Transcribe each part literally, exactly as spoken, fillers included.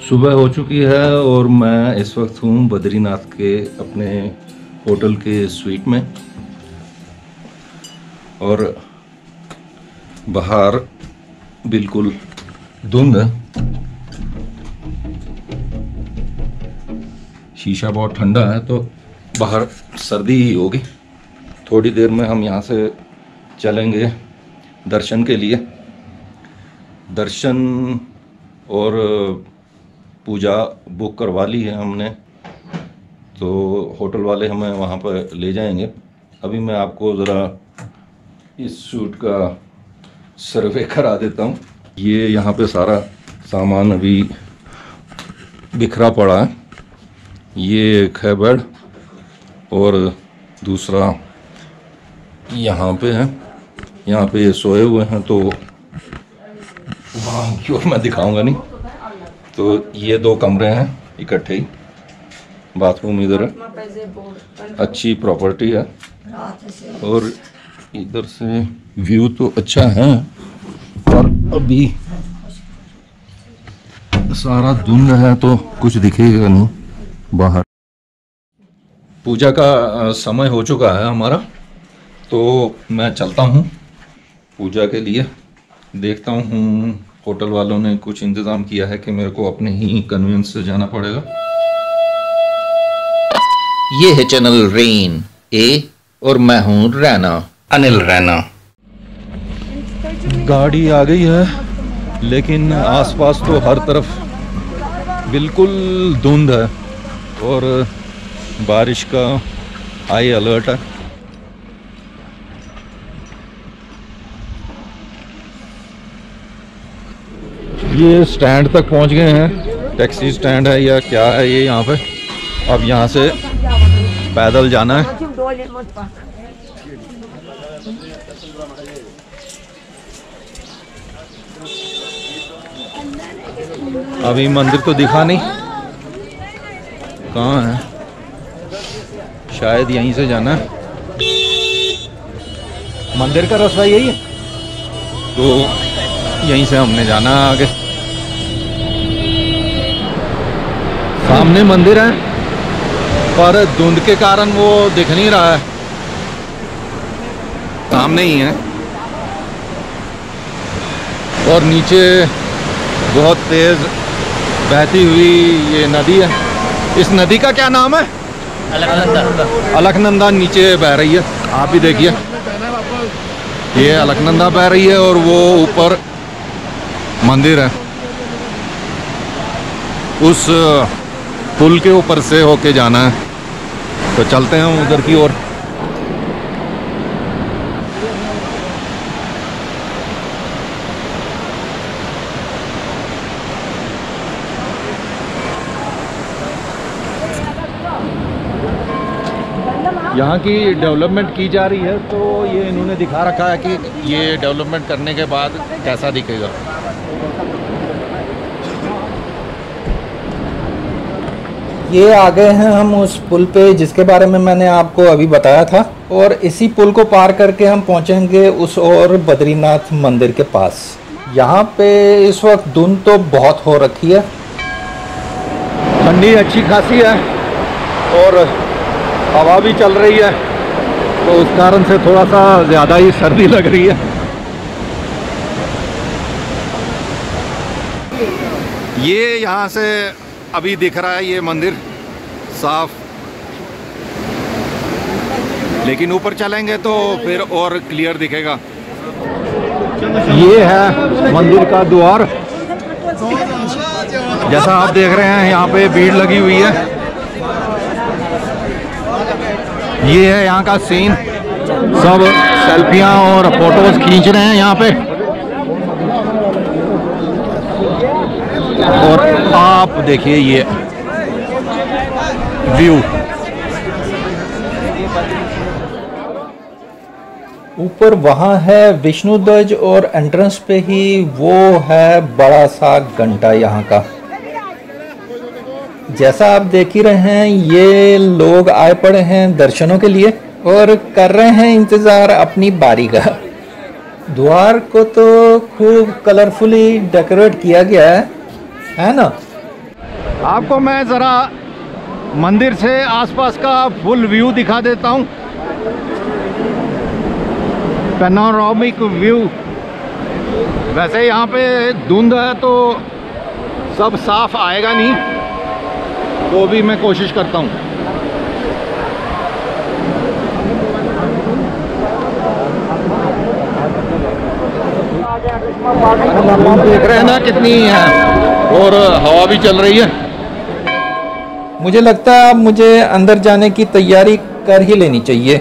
सुबह हो चुकी है और मैं इस वक्त हूँ बद्रीनाथ के अपने होटल के स्वीट में और बाहर बिल्कुल धुंध है। शीशा बहुत ठंडा है तो बाहर सर्दी ही होगी। थोड़ी देर में हम यहाँ से चलेंगे दर्शन के लिए। दर्शन और पूजा बुक करवा ली है हमने, तो होटल वाले हमें वहाँ पर ले जाएंगे। अभी मैं आपको ज़रा इस शूट का सर्वे करा देता हूँ। ये यहाँ पे सारा सामान अभी बिखरा पड़ा है। ये एक है बेड और दूसरा यहाँ पे है। यहाँ पे ये सोए हुए हैं तो वहाँ की ओर मैं दिखाऊंगा नहीं। तो ये दो कमरे हैं इकट्ठे ही, बाथरूम इधर है, अच्छी प्रॉपर्टी है और इधर से व्यू तो अच्छा है पर अभी सारा धुंध है तो कुछ दिखेगा नहीं बाहर। पूजा का समय हो चुका है हमारा, तो मैं चलता हूँ पूजा के लिए। देखता हूँ होटल वालों ने कुछ इंतज़ाम किया है कि मेरे को अपने ही कन्वीनियंस से जाना पड़ेगा। ये है चैनल रेन ए और मैं हूँ रैना, अनिल रैना। गाड़ी आ गई है लेकिन आसपास तो हर तरफ बिल्कुल धुंध है और बारिश का हाई अलर्ट है। ये स्टैंड तक पहुंच गए हैं। टैक्सी स्टैंड है या क्या है ये यहाँ पे। अब यहाँ से पैदल जाना है। अभी मंदिर तो दिखा नहीं, कहाँ है? शायद यहीं से जाना है। मंदिर का रास्ता यही है तो यहीं से हमने जाना है आगे। सामने मंदिर है पर धुंध के कारण वो दिख नहीं रहा है। सामने ही है और नीचे बहुत तेज बहती हुई ये नदी है। इस नदी का क्या नाम है? अलकनंदा। अलकनंदा नीचे बह रही है, आप भी देखिए। ये अलकनंदा बह रही है और वो ऊपर मंदिर है। उस पुल के ऊपर से होके जाना है, तो चलते हैं उधर की ओर। यहाँ की डेवलपमेंट की जा रही है तो ये इन्होंने दिखा रखा है कि ये डेवलपमेंट करने के बाद कैसा दिखेगा। ये आ गए हैं हम उस पुल पे जिसके बारे में मैंने आपको अभी बताया था और इसी पुल को पार करके हम पहुंचेंगे उस और बद्रीनाथ मंदिर के पास। यहाँ पे इस वक्त धुंध तो बहुत हो रखी है, ठंडी अच्छी खासी है और हवा भी चल रही है तो उस कारण से थोड़ा सा ज़्यादा ही सर्दी लग रही है। ये यहाँ से अभी दिख रहा है ये मंदिर साफ, लेकिन ऊपर चलेंगे तो फिर और क्लियर दिखेगा। ये है मंदिर का द्वार। जैसा आप देख रहे हैं यहाँ पे भीड़ लगी हुई है। ये है यहाँ का सीन, सब सेल्फियाँ और फोटोज खींच रहे हैं यहाँ पे। और आप देखिए ये व्यू। ऊपर वहाँ है विष्णु ध्वज और एंट्रेंस पे ही वो है बड़ा सा घंटा यहाँ का। जैसा आप देख ही रहे हैं ये लोग आए पड़े हैं दर्शनों के लिए और कर रहे हैं इंतज़ार अपनी बारी का। द्वार को तो खूब कलरफुली डेकोरेट किया गया है है ना। आपको मैं ज़रा मंदिर से आसपास का फुल व्यू दिखा देता हूँ। Panoramic view. वैसे यहाँ पे धुंध है तो सब साफ आएगा नहीं, तो भी मैं कोशिश करता हूँ। देख रहे हैं ना कितनी है, और हवा भी चल रही है। मुझे लगता है अब मुझे अंदर जाने की तैयारी कर ही लेनी चाहिए।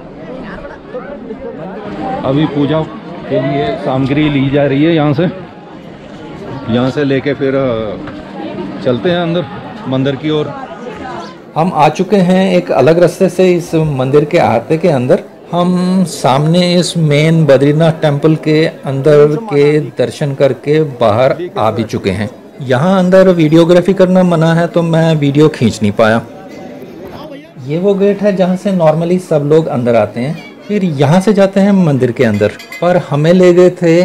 अभी पूजा के लिए सामग्री ली जा रही है यहाँ से, यहाँ से लेके फिर चलते हैं अंदर मंदिर की ओर। हम आ चुके हैं एक अलग रास्ते से इस मंदिर के अहाते के अंदर। हम सामने इस मेन बद्रीनाथ टेम्पल के अंदर के दर्शन करके बाहर आ भी चुके हैं। यहाँ अंदर वीडियोग्राफी करना मना है तो मैं वीडियो खींच नहीं पाया। ये वो गेट है जहाँ से नॉर्मली सब लोग अंदर आते हैं, फिर यहाँ से जाते हैं मंदिर के अंदर। पर हमें ले गए थे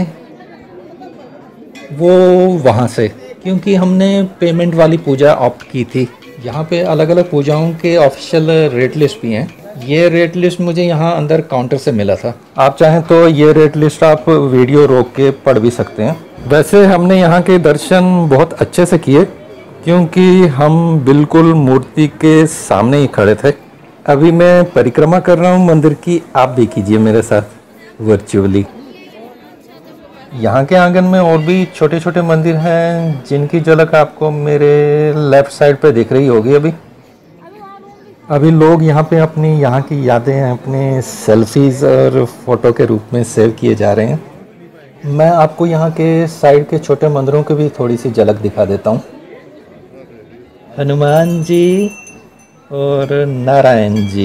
वो वहाँ से, क्योंकि हमने पेमेंट वाली पूजा ऑप्ट की थी। यहाँ पे अलग अलग पूजाओं के ऑफिशियल रेट लिस्ट भी हैं। ये रेट लिस्ट मुझे यहाँ अंदर काउंटर से मिला था। आप चाहें तो ये रेट लिस्ट आप वीडियो रोक के पढ़ भी सकते हैं। वैसे हमने यहाँ के दर्शन बहुत अच्छे से किए, क्योंकि हम बिल्कुल मूर्ति के सामने ही खड़े थे। अभी मैं परिक्रमा कर रहा हूँ मंदिर की, आप भी कीजिए मेरे साथ वर्चुअली। यहाँ के आंगन में और भी छोटे छोटे मंदिर हैं, जिनकी झलक आपको मेरे लेफ्ट साइड पे दिख रही होगी। अभी अभी लोग यहाँ पे अपनी यहाँ की यादें अपने सेल्फीज और फोटो के रूप में सेव किए जा रहे हैं। मैं आपको यहाँ के साइड के छोटे मंदिरों की भी थोड़ी सी झलक दिखा देता हूँ। हनुमान जी और नारायण जी।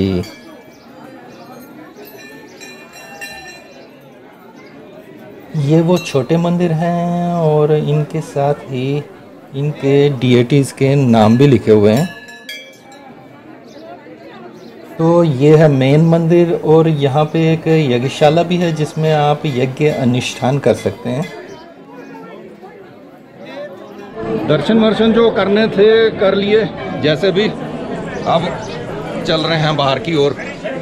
ये वो छोटे मंदिर हैं और इनके साथ ही इनके डीएटीज़ के नाम भी लिखे हुए हैं। तो ये है मेन मंदिर, और यहाँ पे एक यज्ञशाला भी है जिसमें आप यज्ञ अनुष्ठान कर सकते हैं। दर्शन वर्शन जो करने थे कर लिए जैसे भी, अब चल रहे हैं बाहर की ओर।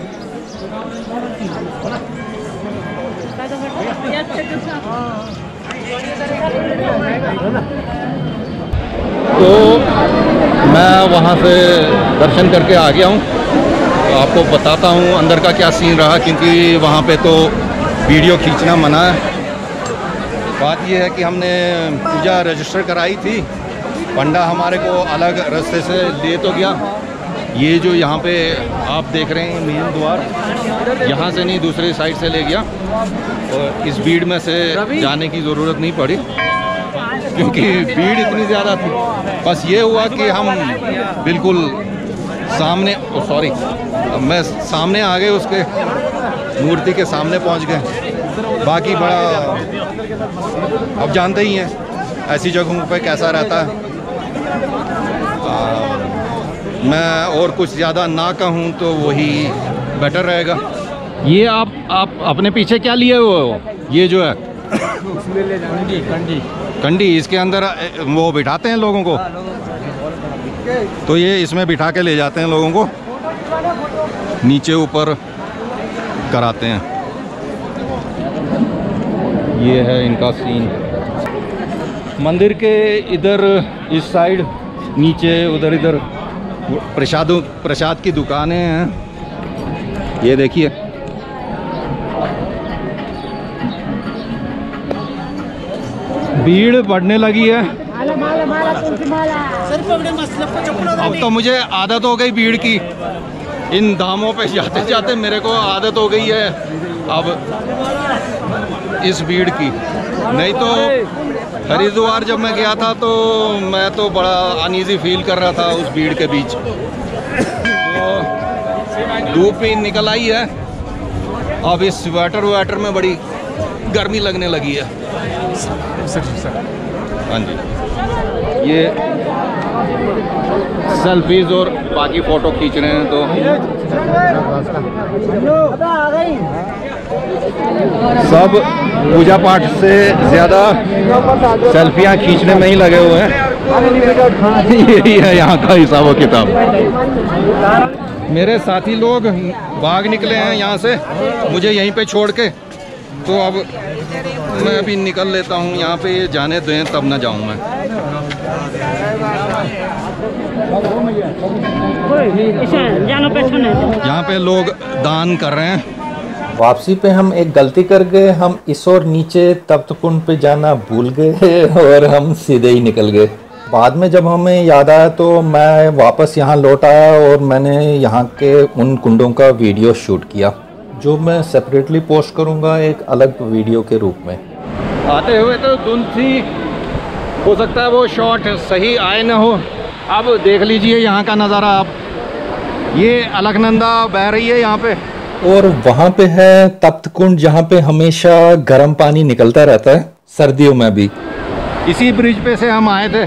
तो मैं वहाँ से दर्शन करके आ गया हूँ। तो आपको बताता हूँ अंदर का क्या सीन रहा, क्योंकि वहाँ पे तो वीडियो खींचना मना है। बात यह है कि हमने पूजा रजिस्टर कराई थी, पंडा हमारे को अलग रास्ते से ले तो गया। ये जो यहाँ पे आप देख रहे हैं मेन द्वार, यहाँ से नहीं दूसरी साइड से ले गया, और इस भीड़ में से जाने की ज़रूरत नहीं पड़ी क्योंकि भीड़ इतनी ज़्यादा थी। बस ये हुआ कि हम बिल्कुल सामने, सॉरी मैं सामने आ गए, उसके मूर्ति के सामने पहुंच गए। बाकी बड़ा अब जानते ही हैं ऐसी जगहों पे कैसा रहता है। आ, मैं और कुछ ज़्यादा ना कहूँ तो वही बेटर रहेगा। ये आप आप अपने पीछे क्या लिए हो? ये जो है कंडी, कंडी कंडी इसके अंदर वो बिठाते हैं लोगों को, तो ये इसमें बिठा के ले जाते हैं लोगों को, नीचे ऊपर कराते हैं। ये है इनका सीन। मंदिर के इधर इस साइड नीचे उधर इधर प्रसाद प्रसाद की दुकानें हैं। ये देखिए, भीड़ बढ़ने लगी है। अब तो मुझे आदत हो गई भीड़ की, इन धामों पे जाते जाते मेरे को आदत हो गई है अब इस भीड़ की। नहीं तो हरिद्वार जब मैं गया था तो मैं तो बड़ा अनईजी फील कर रहा था उस भीड़ के बीच। तो धूप भी निकल आई है, अब इस स्वेटर वेटर में बड़ी गर्मी लगने लगी है। हाँ जी, ये सेल्फीज और बाकी फ़ोटो खींच रहे हैं। तो सब पूजा पाठ से ज़्यादा सेल्फियाँ खींचने में ही लगे हुए हैं। यही है यहाँ का हिसाब किताब। मेरे साथी लोग भाग निकले हैं यहाँ से मुझे यहीं पे छोड़ के, तो अब मैं अभी निकल लेता हूँ यहाँ पे, ये जाने दें तब ना जाऊँ मैं। यहाँ पे लोग दान कर रहे हैं। वापसी पे हम एक गलती कर गए, हम इस और नीचे तप्त कुंड पे जाना भूल गए और हम सीधे ही निकल गए। बाद में जब हमें याद आया तो मैं वापस यहाँ लौट आया और मैंने यहाँ के उन कुंडों का वीडियो शूट किया, जो मैं सेपरेटली पोस्ट करूँगा एक अलग वीडियो के रूप में। आते हुए तो धुंध थी, हो सकता है वो शॉट सही आए ना हो। अब देख लीजिए यहाँ का नज़ारा आप, ये अलकनंदा बह रही है यहाँ पे, और वहाँ पे है तप्त कुंड जहाँ पे हमेशा गर्म पानी निकलता रहता है सर्दियों में भी। इसी ब्रिज पे से हम आए थे,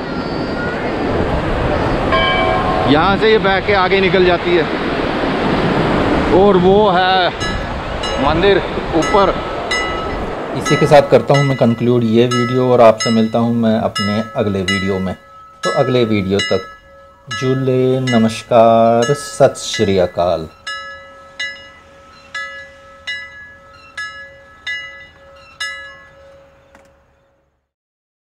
यहाँ से ये बह के आगे निकल जाती है और वो है मंदिर ऊपर। इसी के साथ करता हूँ मैं कंक्लूड ये वीडियो और आपसे मिलता हूँ मैं अपने अगले वीडियो में। तो अगले वीडियो तक जुले, नमस्कार, सत श्री अकाल।